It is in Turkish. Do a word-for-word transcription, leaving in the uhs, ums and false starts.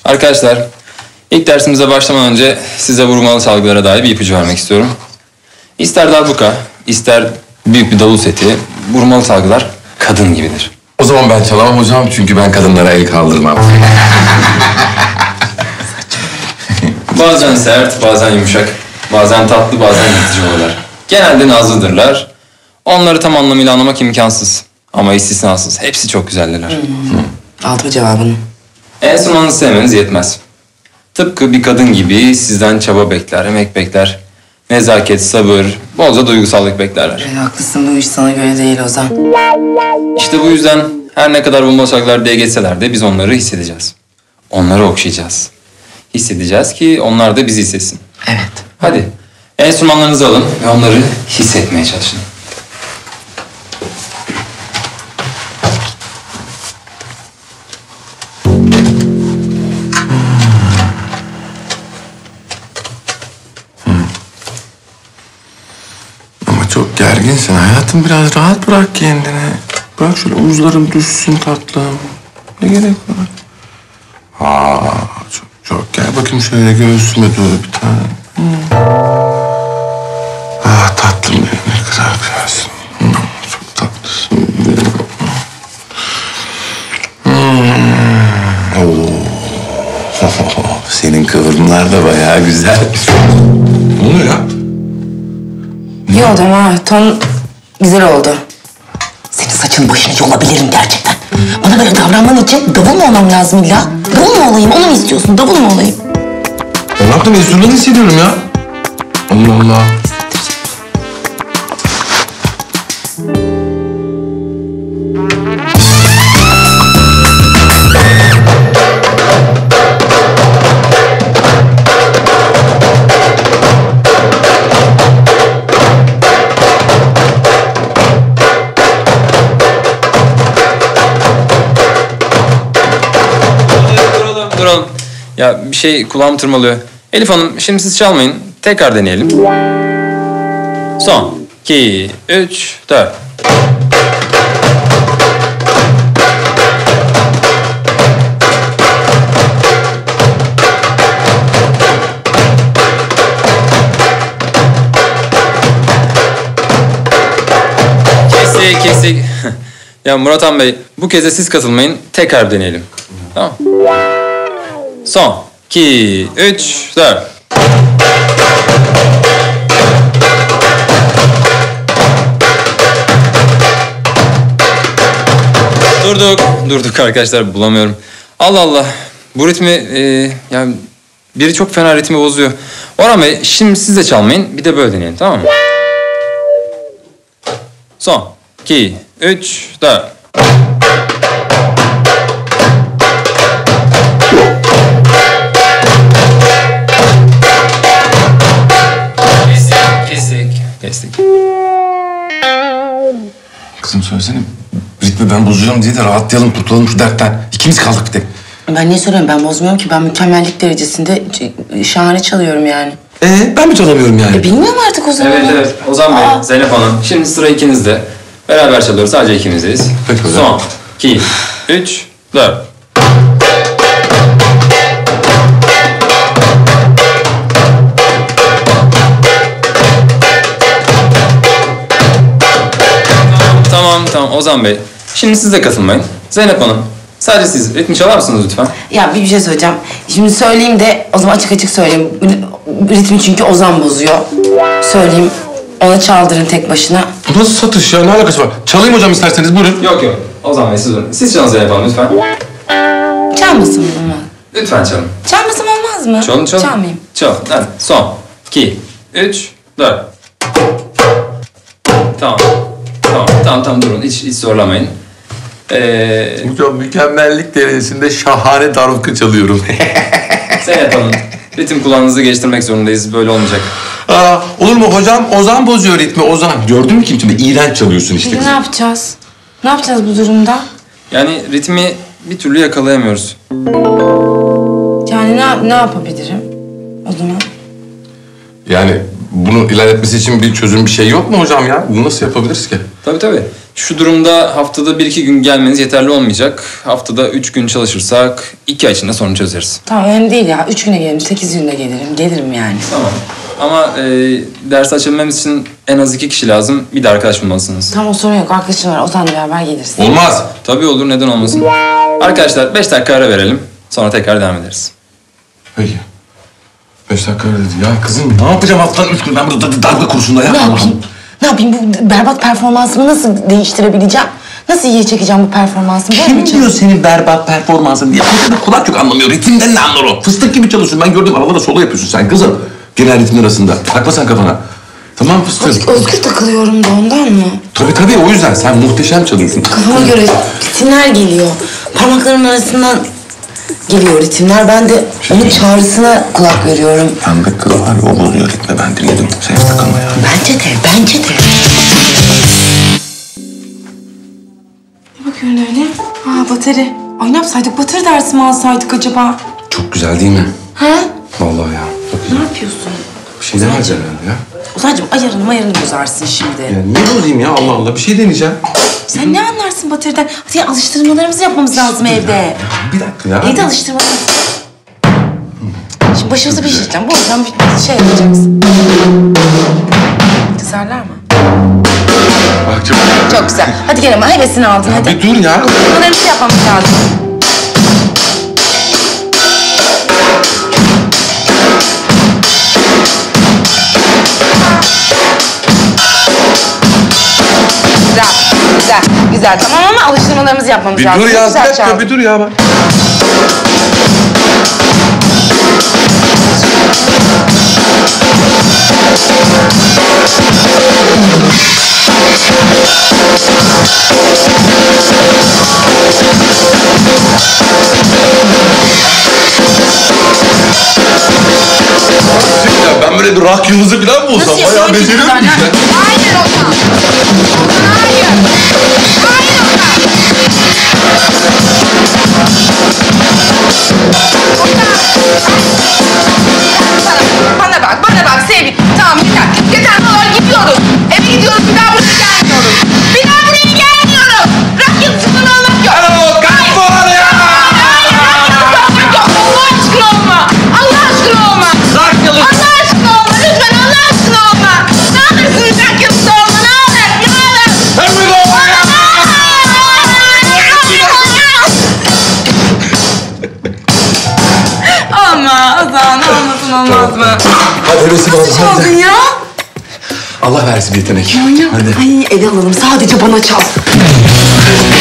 Arkadaşlar, ilk dersimize başlamadan önce size vurmalı çalgılara dair bir ipucu vermek istiyorum. İster darbuka, ister büyük bir davul seti, vurmalı çalgılar kadın gibidir. O zaman ben çalamam hocam çünkü ben kadınlara el kaldırmam. Bazen sert, bazen yumuşak, bazen tatlı, bazen yırtıcı olurlar. Genelde nazlıdırlar. Onları tam anlamıyla anlamak imkansız. Ama istisnasız. Hepsi çok güzeldirler. Hmm. Aldım cevabını. Enstrümanınızı sevmeniz yetmez. Tıpkı bir kadın gibi sizden çaba bekler, emek bekler. Nezaket, sabır, bolca duygusallık beklerler. E, haklısın, bu iş sana göre değil Ozan. İşte bu yüzden her ne kadar bulmaçaklar diye geçseler de biz onları hissedeceğiz. Onları okşayacağız. Hissedeceğiz ki onlar da bizi hissetsin. Evet. Hadi enstrümanlarınızı alın ve onları hissetmeye çalışın. Çok gerginsin hayatım, biraz rahat bırak kendini. Bırak şöyle omuzların düşsün tatlım. Ne gerek var? Aa, çok çok gel bakayım şöyle göğsüme doğru bir tane. Hmm. Ah tatlım benim, ne kadar güzelsin. Hmm, çok tatlısın benim. Hmm. Oo. Senin kıvrımlar da bayağı güzel. Ne oluyor ya? İyi oldu ama ton güzel oldu. Senin saçını başını yolabilirim gerçekten. Bana böyle davranman için davul mu olmam lazım illa? Davul mu olayım, onu mu istiyorsun? Davul mu olayım? Ne yaptım? Enstrümanı hissediyorum ya. Allah Allah. Duralım. Ya bir şey kulağım tırmalıyor. Elif Hanım şimdi siz çalmayın. Tekrar deneyelim. Son. iki, üç, dört. Kesik kesik. Ya Murat Han Bey bu kez de siz katılmayın. Tekrar deneyelim. Tamam. Son. iki, üç, dört. Durduk. Durduk arkadaşlar, bulamıyorum. Allah Allah. Bu ritmi e, yani biri çok fena ritmi bozuyor. Orhan Bey şimdi siz de çalmayın. Bir de böyle deneyelim, tamam mı? Son. iki, üç, dört. Kestik. Kızım söylesene, ritmi ben bozuyorum diye de rahatlayalım, kurtulalım şu dertten. İkimiz kaldık bir tek. Ben niye soruyorum? Ben bozmuyorum ki. Ben mükemmellik derecesinde şahane çalıyorum yani. Ee, ben mi çalamıyorum yani? E, bilmiyorum artık o zaman. Evet evet. Ozan Bey, Aa. Zeynep Hanım. Şimdi sıra ikinizde. Beraber çalıyoruz. Sadece ikimizdeyiz. Peki hocam. Son. iki, üç, dört. Tamam tamam Ozan Bey. Şimdi siz de katılmayın. Zeynep Hanım, sadece siz ritmi çalar mısınız lütfen? Ya bir şey söyleyeceğim. Şimdi söyleyeyim de o zaman açık açık söyleyeyim. Ritmi çünkü Ozan bozuyor. Söyleyeyim, ona çaldırın tek başına. Bu nasıl satış ya? Ne alakası var? Çalayım hocam isterseniz, buyurun. Yok yok. Ozan Bey siz durun. Siz çalın Zeynep Hanım lütfen. Çalmasın mı ama? Lütfen çalın. Çalmasam olmaz mı? Çalın çalın. Çalmayayım. Çal. Hadi. Son. iki, üç, dört. Tamam. Tamam, tamam, tamam durun. Hiç, hiç zorlamayın. Ee... Hocam mükemmellik derecesinde şahane darbuka çalıyorum. Zeynep Hanım, ritim kulağınızı geliştirmek zorundayız. Böyle olmayacak. Aa, olur mu hocam? Ozan bozuyor ritmi, Ozan. Gördün mü kim şimdi? İğrenç çalıyorsun işte. Peki ne yapacağız? Ne yapacağız bu durumda? Yani ritmi bir türlü yakalayamıyoruz. Yani ne, ne yapabilirim o zaman? Yani bunu ilerletmesi için bir çözüm, bir şey yok mu hocam ya? Bunu nasıl yapabiliriz ki? Tabii tabii. Şu durumda haftada bir iki gün gelmeniz yeterli olmayacak. Haftada üç gün çalışırsak iki ay içinde sorunu çözeriz. Tamam önemli değil ya. Üç güne gelirim, sekiz günde gelirim. Gelirim yani. Tamam. Ama e, ders açabilmemiz için en az iki kişi lazım. Bir de arkadaş bulmalısınız. Tamam sorun yok. Arkadaşım var. Ozan'la beraber gelirsin. Olmaz. Tabii olur, neden olmasın. Arkadaşlar beş dakika ara verelim. Sonra tekrar devam ederiz. Peki. Beş dakika öyle dedi. Ya kızım ne yapacağım haftanın üç gün? Ben burada darbe kursunda ya. Ne yapayım? Ne yapayım? Bu berbat performansımı nasıl değiştirebileceğim? Nasıl iyiye çekeceğim bu performansımı? Böyle mi Kim diyor senin berbat performansın diye? Hocam kulak yok anlamıyor. Ritimden ne anlar o? Fıstık gibi çalışıyorsun. Ben gördüm arada solo yapıyorsun sen kızım. Genel ritmin arasında. Takma sen kafana. Tamam fıstık. Özgür, özgür takılıyorum da ondan mı? Tabii tabii o yüzden. Sen muhteşem çalıyorsun. Kafama göre ritimler geliyor. Parmaklarımın arasından geliyor ritimler. Ben de onun çağrısına kulak veriyorum. Yandık kız var ya o bozuyor ritme. Ben dinledim. Sen takılma ya. Bence de, bence de. Ne bakıyorsun öyle? Aa bateri. Ay ne yapsaydık? Bateri dersi mi alsaydık acaba? Çok güzel değil mi? Ha? Vallahi ya. Çok Ne güzel. yapıyorsun? Bir şey demez herhalde ya. Ozan'cığım ayarını mayarını bozarsın şimdi. Ya niye bozayım ya Allah Allah. Bir şey deneyeceğim. Sen ne anlarsın bateriden? Hadi ya, alıştırmalarımızı yapmamız lazım evde. Ya, bir dakika ya. Evde alıştırmalarımız. Şimdi başımıza bir şey diyeceğim. Bu yüzden bir şey yapacaksın. Kızarlar mı? Bak çok... Çok güzel. Hadi gel ama hevesini aldın hadi. Bir dur ya. Alıştırmalarımızı yapmamız lazım. Güzel, güzel, güzel. Tamam ama alıştırmalarımızı yapmamız Bir lazım. dur Çok ya. Bir güzel dakika çaldın. bir dur ya bak. Ya ben böyle bir rock yıldızı falan mı olsam? Nasıl Bayağı yapıyorsun beceriyorum sen ya. ya? Hayır Ozan. Ozan hayır. Hayır Ozan. Ozan. Bana bak, bana bak sevgilim. Tamam yeter. Yeter ne olur gidiyoruz. Eve gidiyoruz. Bir daha buraya gelmiyoruz. Bir daha buraya gelmiyoruz. Rock yıldızından olmak yok. Alo, kaç var ya? Hayır, rock yıldızı olmak yok. Allah aşkına olma. Allah aşkına olma. Rock yıldızı. Allah aşkına olma. Lütfen Allah aşkına olma. Ne olursun rock yıldızı olma. Ne olur. Ne olur. Sen mi doğru ya? Ama Ozan olmasın olmaz mı? Hadi hevesini al. Nasıl çaldın ya? Allah versin bir yetenek. Manyak. Hadi. Ay eve alalım sadece bana çal.